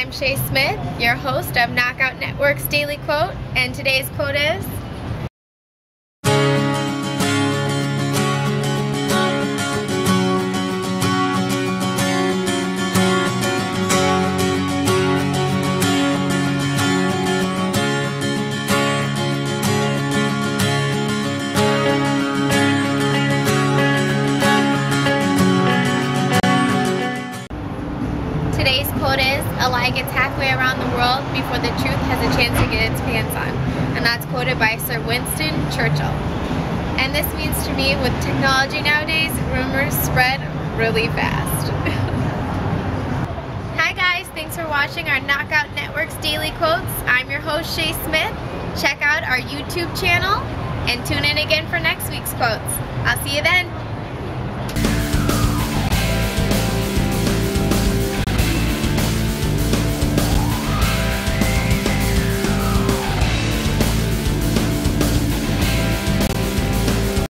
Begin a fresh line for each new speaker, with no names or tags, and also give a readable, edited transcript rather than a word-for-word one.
I'm Shay Smith, your host of Knockout Network's Daily Quote, and today's quote is, Today's quote is, a lie gets halfway around the world before the truth has a chance to get its pants on. And that's quoted by Sir Winston Churchill. And this means to me, with technology nowadays, rumors spread really fast. Hi guys, thanks for watching our Knockout Network's Daily Quotes. I'm your host, Shay Smith. Check out our YouTube channel and tune in again for next week's quotes. I'll see you then.